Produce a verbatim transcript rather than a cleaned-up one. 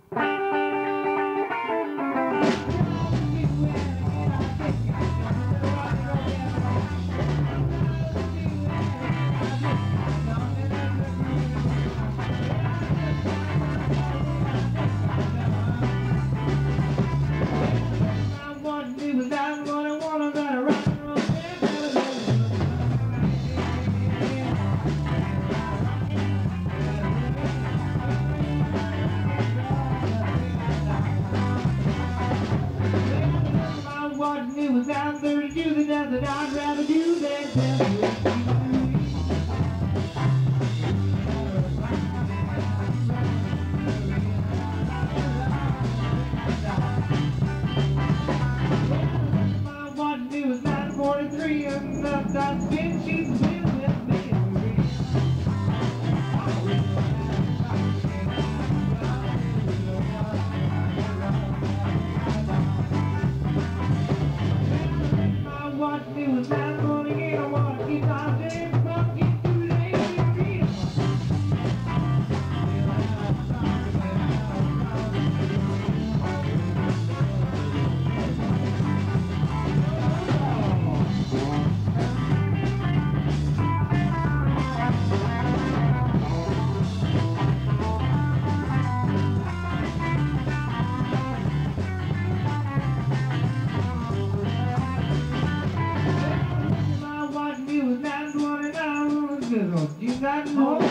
What it was down thirty-two, the death that I'd rather do than tell you. My what it was nine forty-three, and that's been she's been with me. What it was nine forty-eight, I want to keep my day, but get too late to read. You got more.